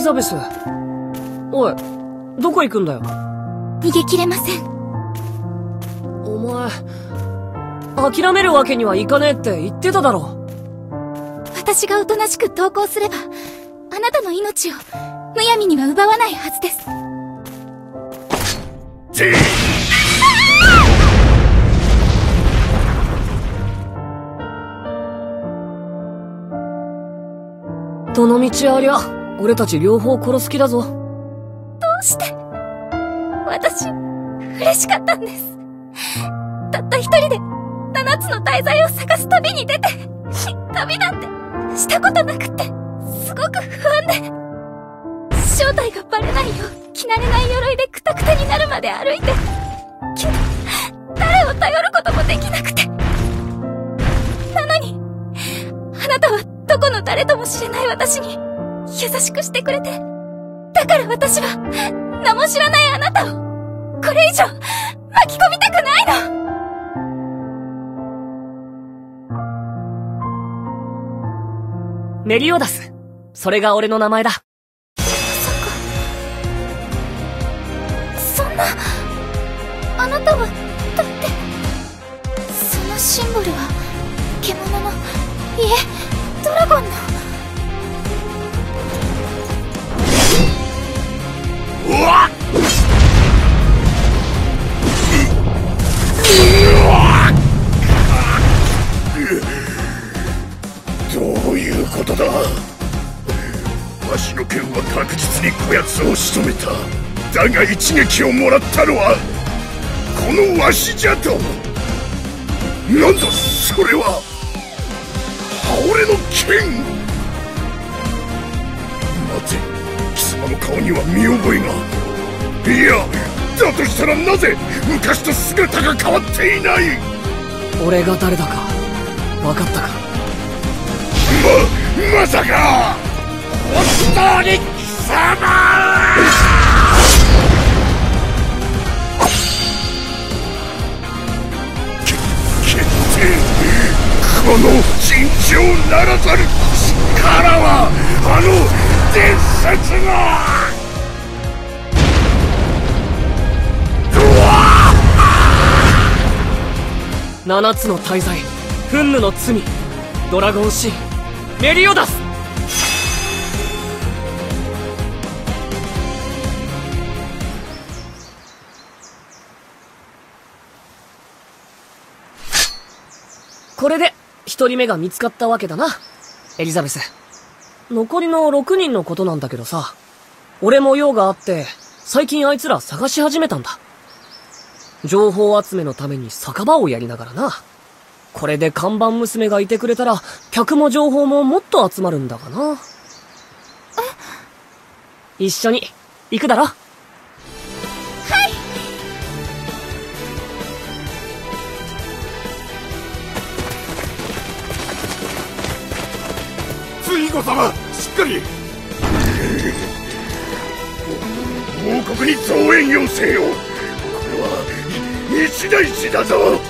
ザベス。おい、どこ行くんだよ。 逃げきれません。 お前、諦めるわけにはいかねえって言ってただろ。 私がおとなしく投降すれば、あなたの命をむやみには奪わないはずです。 どの道ありゃ、俺たち両方殺す気だぞ。 どうして？私、嬉しかったんです。たった一人で7つの大罪を探す旅に出て、旅なんてしたことなくて、すごく不安で。正体がバレないよう、着慣れない鎧でクタクタになるまで歩いて、けど、誰を頼ることもできなくて。なのに、あなたはどこの誰とも知れない私に優しくしてくれて、だから私は名も知らないあなたをこれ以上巻き込みたくないの。 メリオダス。それが俺の名前だ。 そんな、あなたはだって、そのシンボルは獣の、いえドラゴンの。 うわっ！どういうことだ。わしの剣は確実にこやつを仕留めた。だが一撃をもらったのはこのわしじゃと。なんだそれは。俺の剣。待て、貴様の顔には見覚えが。いや、だとしたらなぜ昔と姿が変わっていない。 俺が誰だか分かったか。 まさか本当に貴様。この尋常ならざる力はあの伝説の7つの大罪、憤怒の罪、ドラゴンシーン、メリオダス。これで1人目が見つかったわけだな、エリザベス。残りの6人のことなんだけどさ、俺も用があって最近あいつら探し始めたんだ。情報集めのために酒場をやりながらな。これで看板娘がいてくれたら客も情報ももっと集まるんだがな。一緒に行くだろ。はい。 ツイゴ様、しっかり。王国に増援要請を。これは一大事だぞ。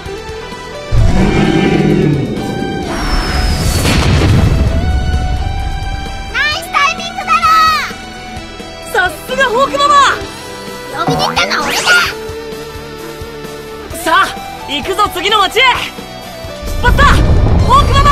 さすがホークママ。 呼びに行ったのは俺だ。 さあ行くぞ、次の町へ。出発だホークママ。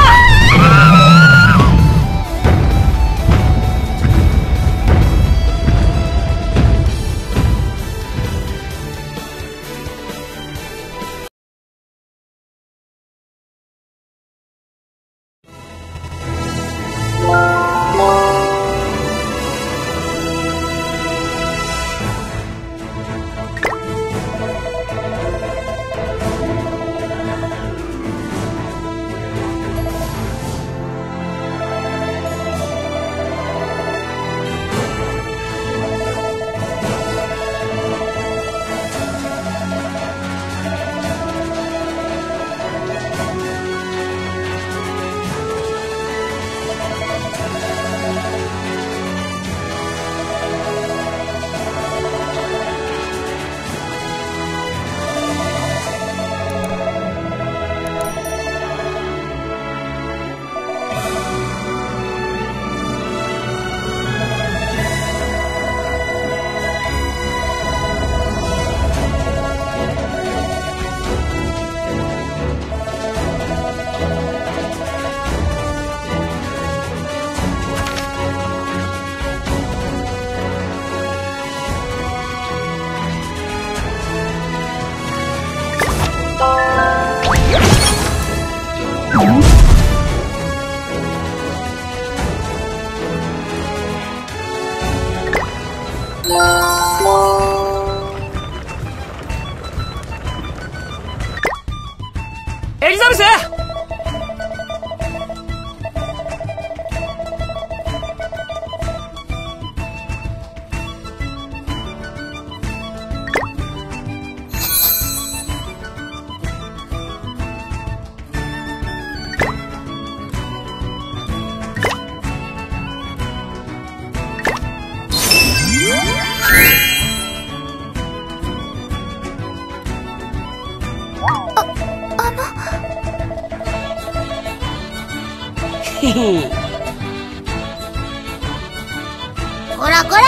エリザベス！ こらこら。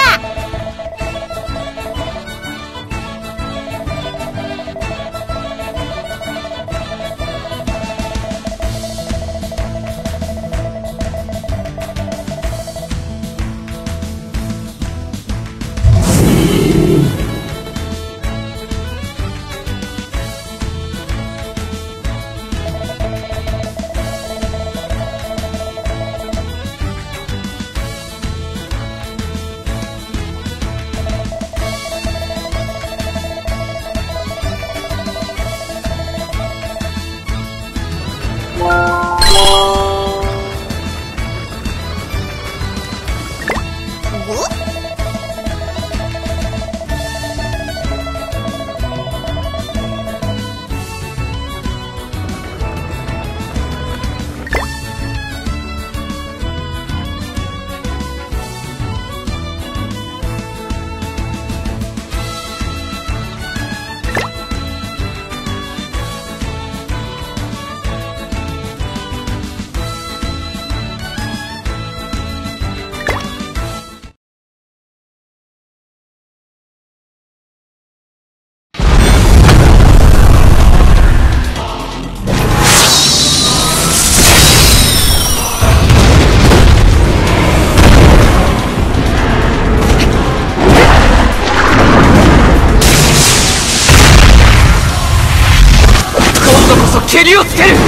蹴りをつける。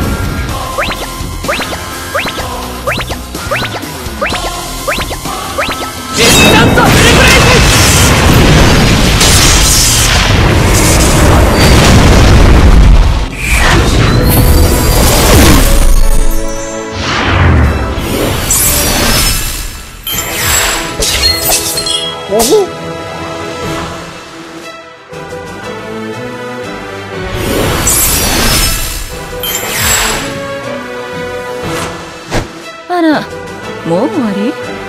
エスタントフルブレイあら、もう終わり？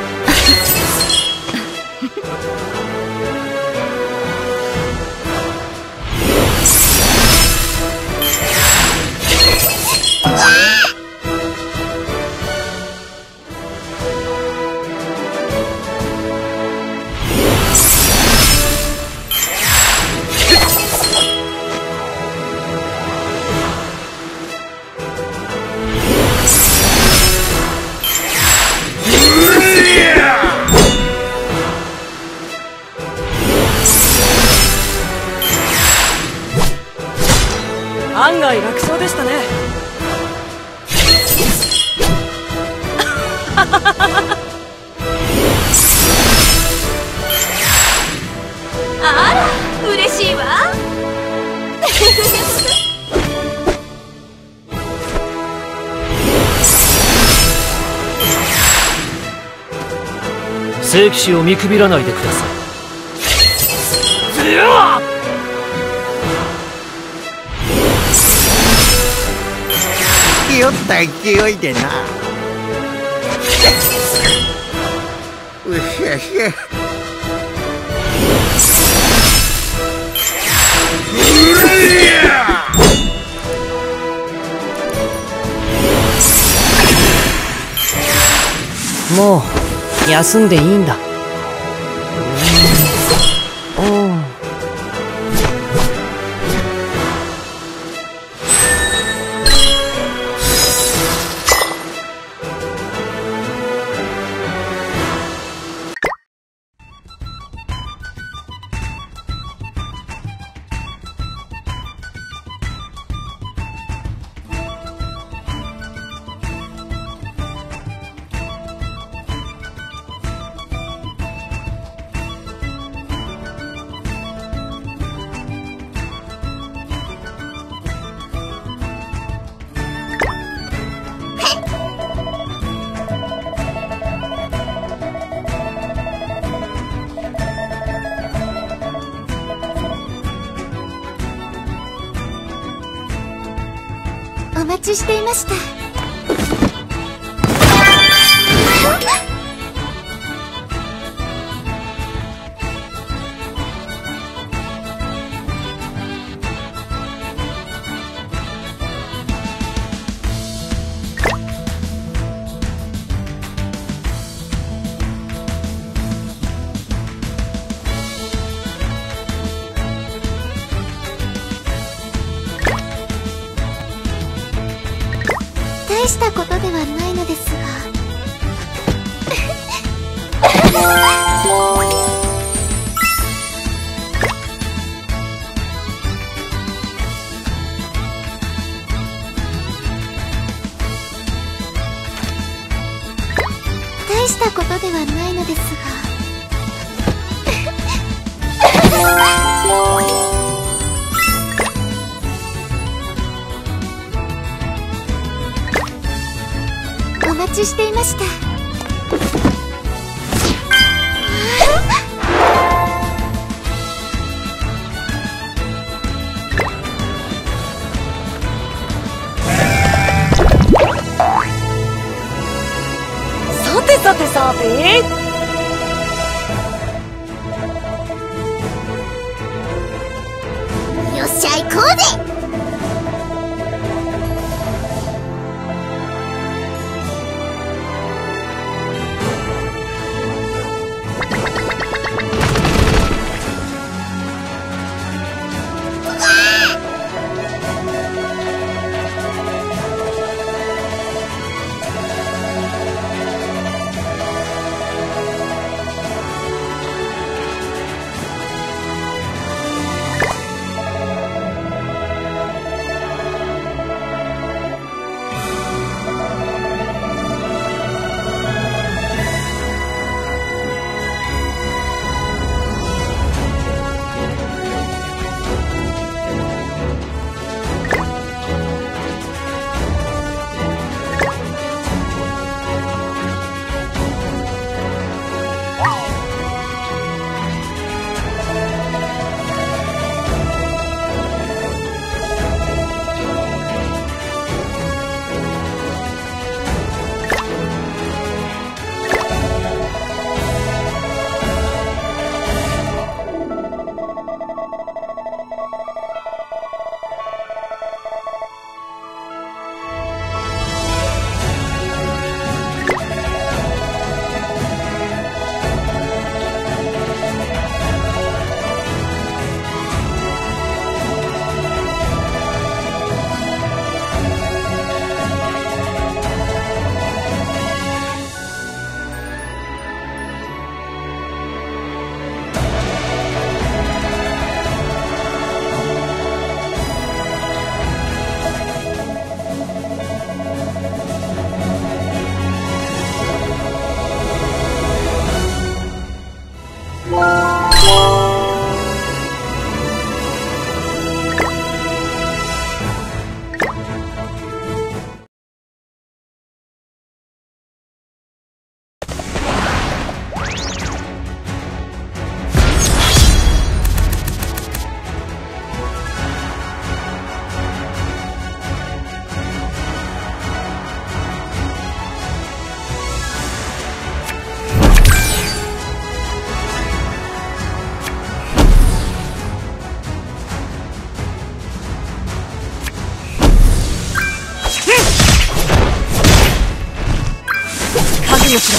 案外楽勝でしたね。 あら、嬉しいわ。 聖騎士を見くびらないでください。 酔った勢いでな。うしゃしゃ。 もう休んでいいんだ。 お待ちしていました。大したことではないのですが大したことではないのですがお待ちしていました。 さてさてさて、 よっしゃ行こうぜ。 もしろ。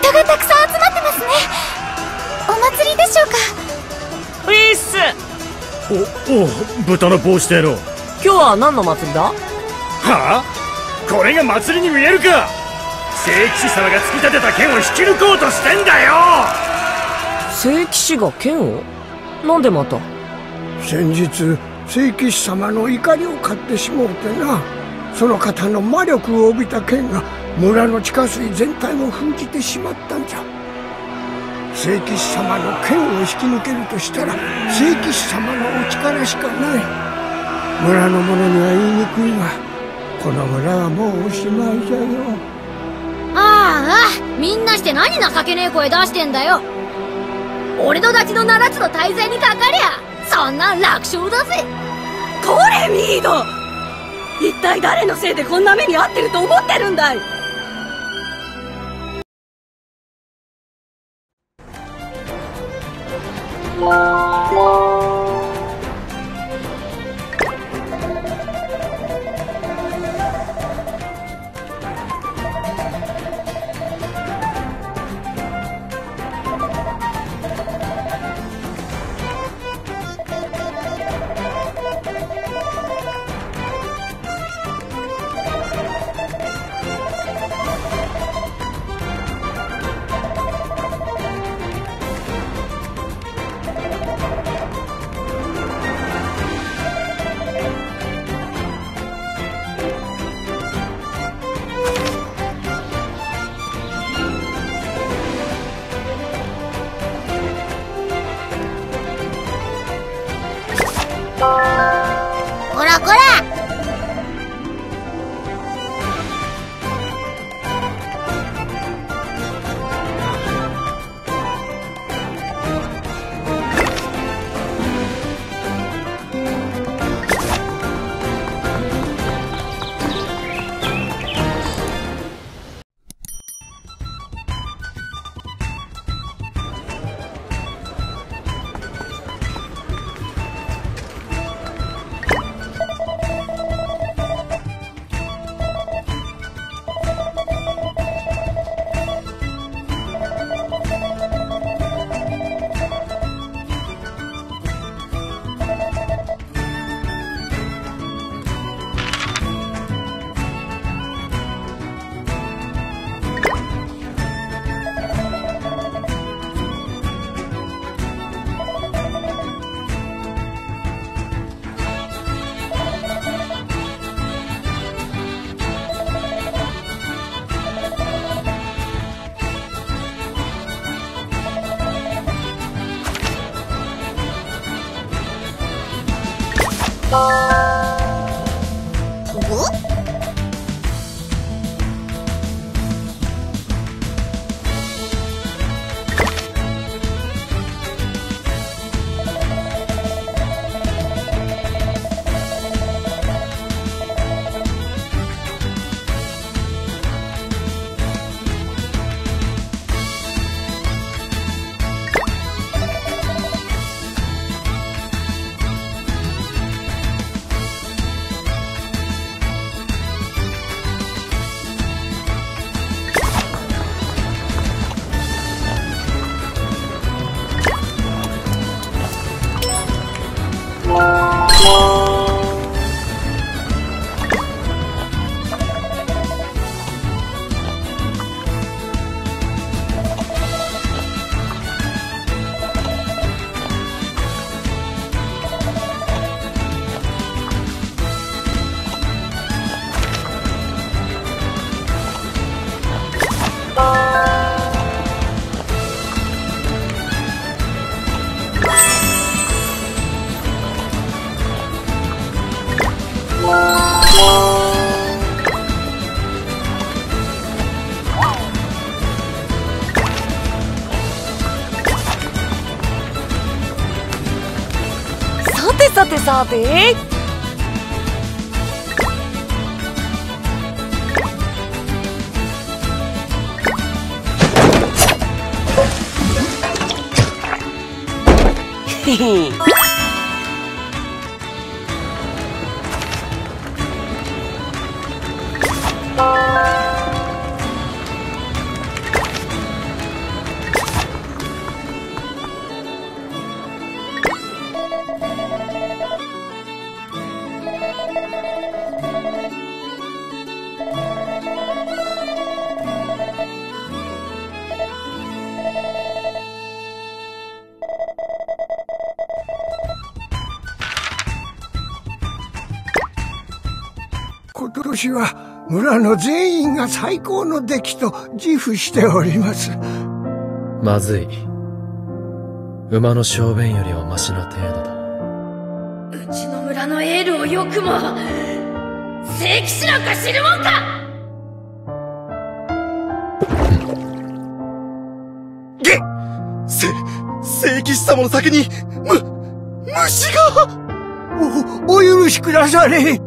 人がたくさん集まってますね。お祭りでしょうか。 ウィッス。 お豚の帽子だろ。 今日は何の祭りだ？ はあ、これが祭りに見えるか。聖騎士様が突き立てた剣を引き抜こうとしてんだよ。 聖騎士が剣を？なんでまた？ 先日聖騎士様の怒りを買ってしもうてな。その方の魔力を帯びた剣が村の地下水全体を封じてしまったんじゃ。聖騎士様の剣を引き抜けるとしたら聖騎士様のお力しかない。村の者には言いにくいが、この村はもうおしまいじゃよ。 ああ、みんなして何情けねえ声出してんだよ。俺のダチの7つの大罪にかかりゃそんなん楽勝だぜ。 これミード、一体誰のせいでこんな目に遭ってると思ってるんだい。 こらこら。 さてさて。へへ。 今年は村の全員が最高の出来と自負しております。 まずい。馬の小便よりはマシな程度だ。 うちの村のエールをよくも聖騎士なんか知るもんか。 聖騎士様の先に虫が。 お許しくだされ。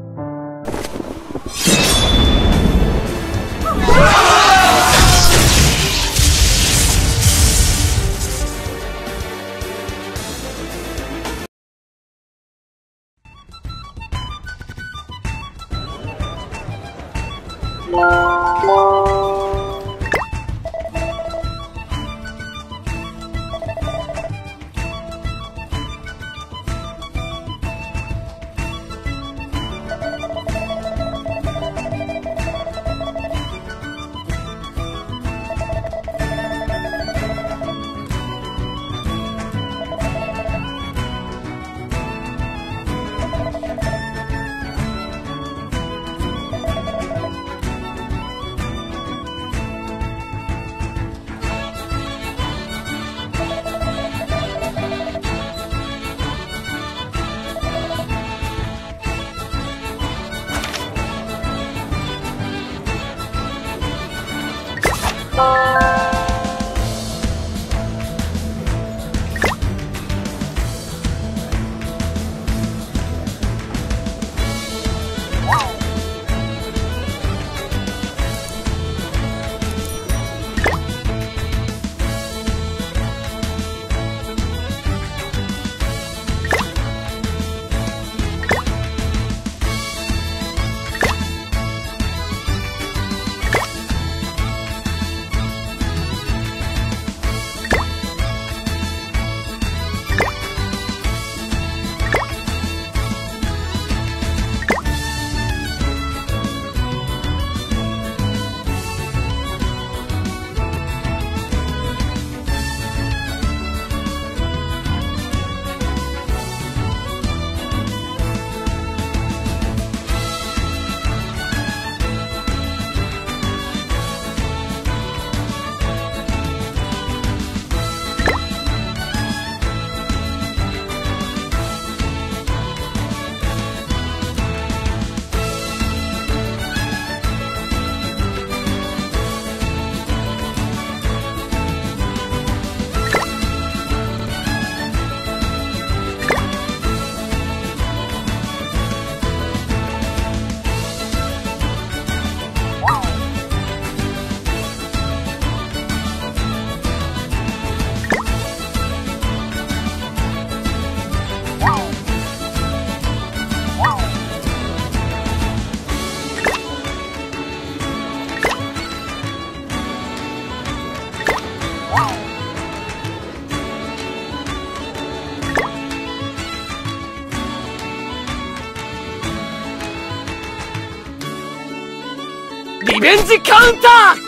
リベンジカウンタ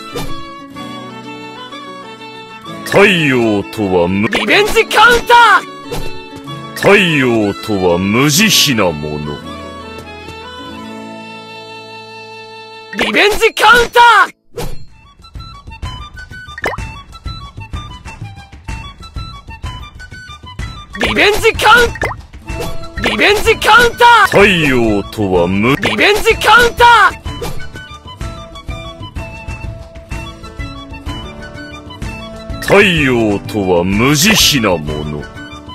ー。太陽とはリベンジカウンター。太陽とは無慈悲なもの。 リベンジカウンター。リベンジカウンリベンジカウンター。 太陽とはリベンジカウンター。 太陽とは無慈悲なもの。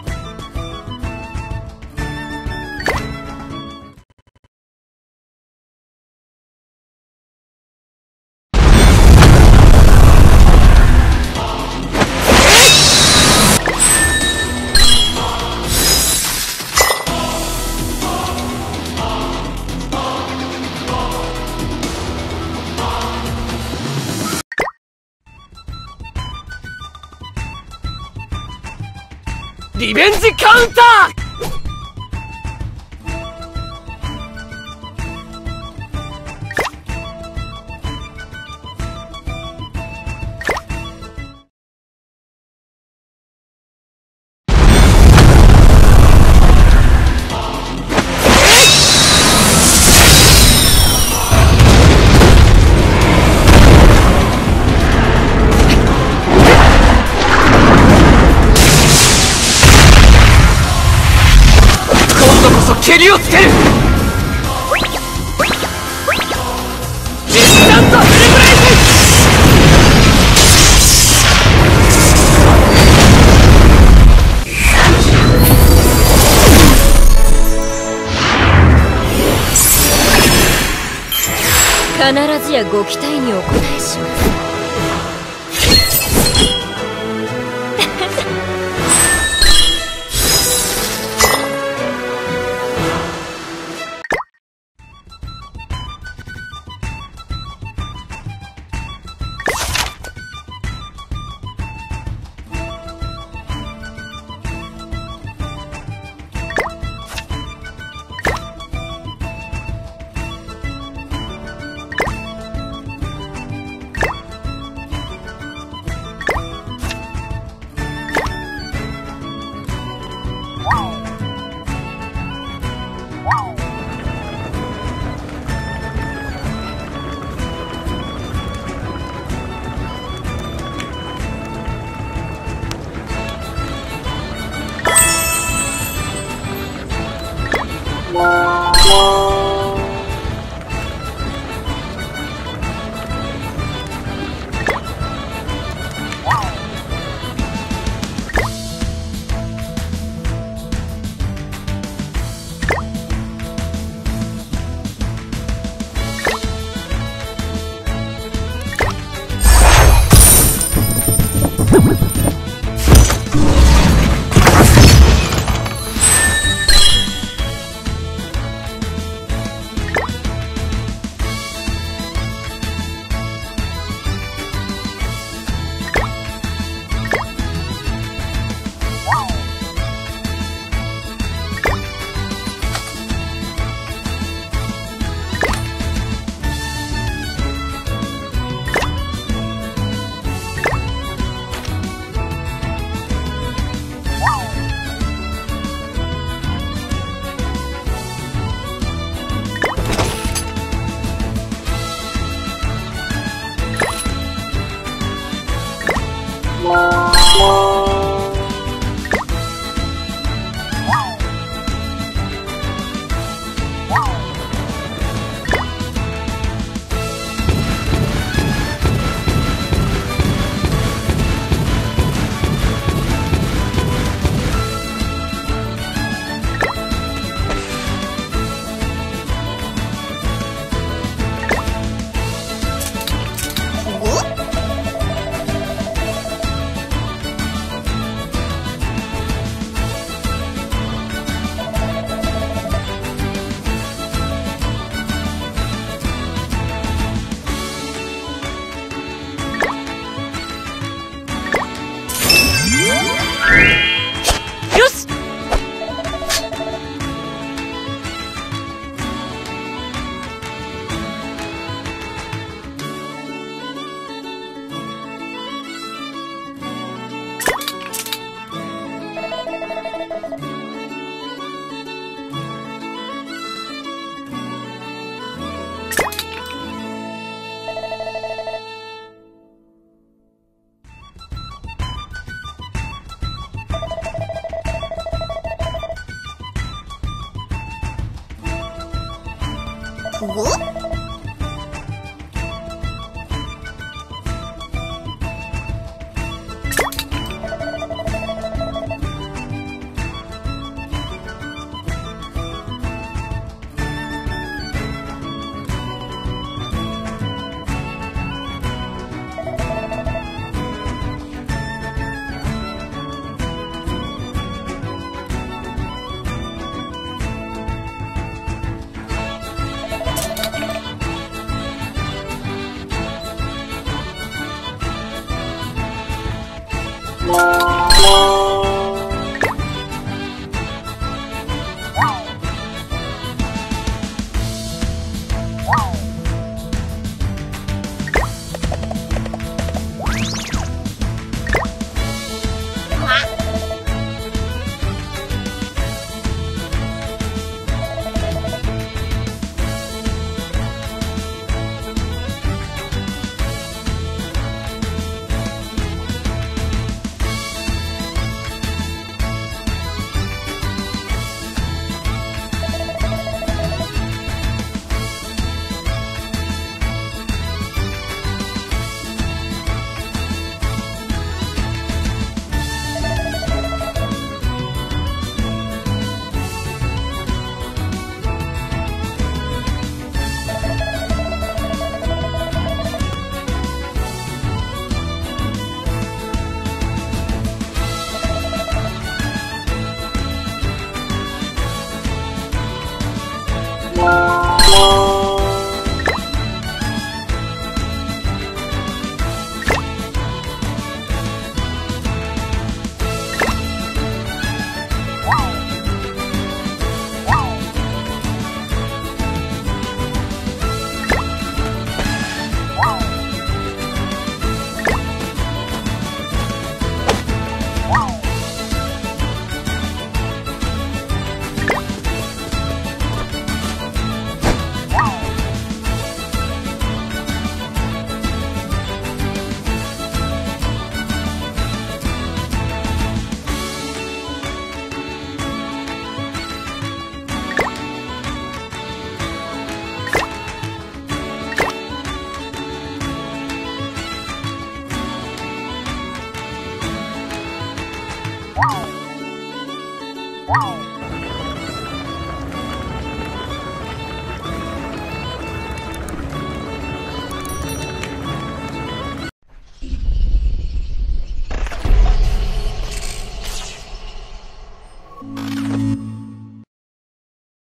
リベンジカウンター。 必ずやご期待にお応えします。 う